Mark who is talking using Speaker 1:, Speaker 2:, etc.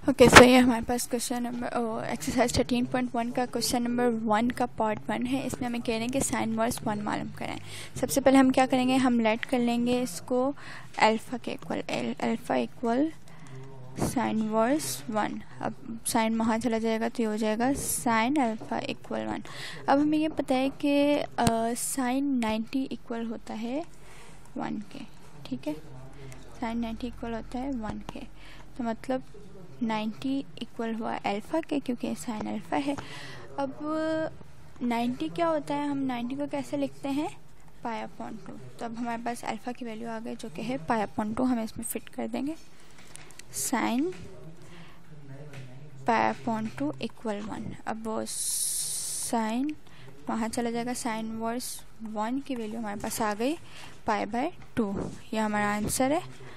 Speaker 1: Okay, सो ये हमारे पास question number exercise 13.1 का क्वेश्चन नंबर 1 का पार्ट 1 है। इसमें हमें कह रहे हैं कि साइन वर्स 1 मालूम करें। सबसे पहले हम क्या करेंगे, हम लेट कर लेंगे इसको अल्फ़ा के इक्वल, अल्फ़ा इक्वल साइन वर्स 1। अब साइन वहाँ चला जाएगा तो ये हो जाएगा साइन अल्फ़ा इक्वल 1। अब हमें ये पता है कि साइन 90 इक्वल होता है 1 के, ठीक है। साइन 90 इक्वल होता है 1 के, तो मतलब 90 इक्वल हुआ अल्फ़ा के, क्योंकि साइन अल्फ़ा है। अब 90 क्या होता है, हम 90 को कैसे लिखते हैं, पाई अपॉन 2। तो अब हमारे पास अल्फ़ा की वैल्यू आ गई जो कि है पाई अपॉन 2। हम इसमें फिट कर देंगे साइन पाई अपॉन 2 इक्वल 1। अब वो साइन वहाँ चला जाएगा, साइन वर्स 1 की वैल्यू हमारे पास आ गई पाई बाय 2। ये हमारा आंसर है।